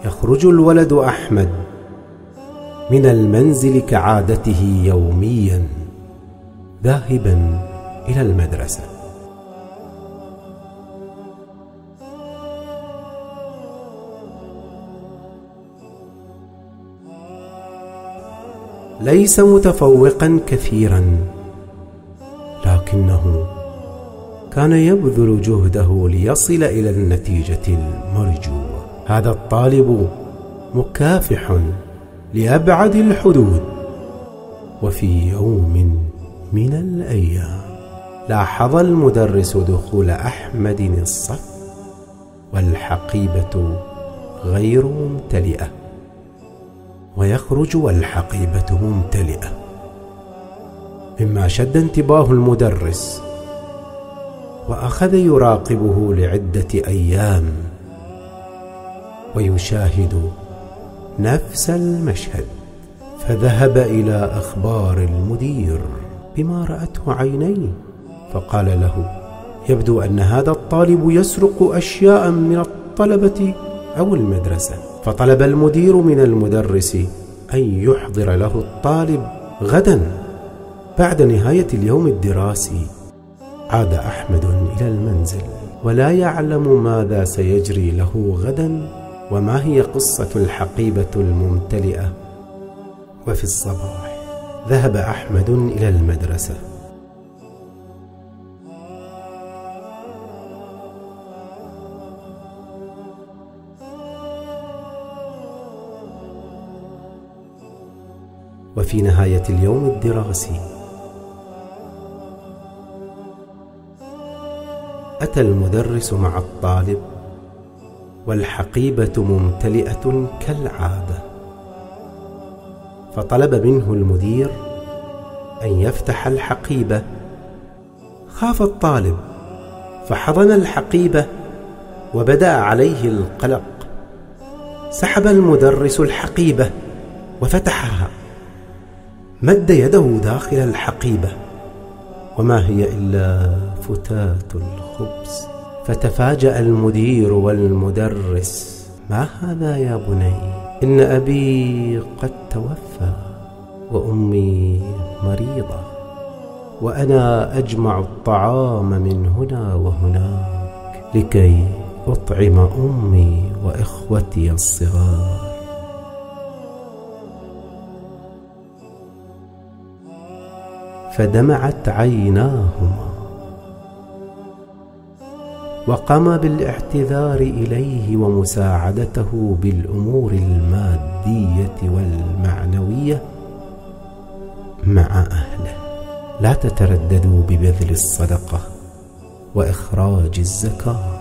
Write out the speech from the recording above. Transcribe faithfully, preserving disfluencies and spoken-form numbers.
يخرج الولد أحمد من المنزل كعادته يوميا ذاهبا إلى المدرسة. ليس متفوقا كثيرا، لكنه كان يبذل جهده ليصل إلى النتيجة المرجوة. هذا الطالب مكافح لأبعد الحدود. وفي يوم من الأيام لاحظ المدرس دخول أحمد الصف والحقيبة غير ممتلئة، ويخرج والحقيبة ممتلئة، مما شد انتباه المدرس، وأخذ يراقبه لعدة أيام ويشاهد نفس المشهد. فذهب إلى أخبار المدير بما رأته عينيه، فقال له: يبدو أن هذا الطالب يسرق أشياء من الطلبة أو المدرسة. فطلب المدير من المدرس أن يحضر له الطالب غدا بعد نهاية اليوم الدراسي. عاد أحمد إلى المنزل ولا يعلم ماذا سيجري له غدا وما هي قصة الحقيبة الممتلئة. وفي الصباح ذهب أحمد إلى المدرسة. وفي نهاية اليوم الدراسي أتى المدرس مع الطالب والحقيبة ممتلئة كالعادة، فطلب منه المدير أن يفتح الحقيبة. خاف الطالب فحضن الحقيبة وبدأ عليه القلق. سحب المدرس الحقيبة وفتحها، مد يده داخل الحقيبة وما هي إلا فتات الخبز. فتفاجأ المدير والمدرس: ما هذا يا بني؟ إن أبي قد توفى وأمي مريضة، وأنا أجمع الطعام من هنا وهناك لكي أطعم أمي وإخوتي الصغار. فدمعت عيناهما وقام بالاعتذار إليه ومساعدته بالأمور المادية والمعنوية مع أهله. لا تترددوا ببذل الصدقة وإخراج الزكاة.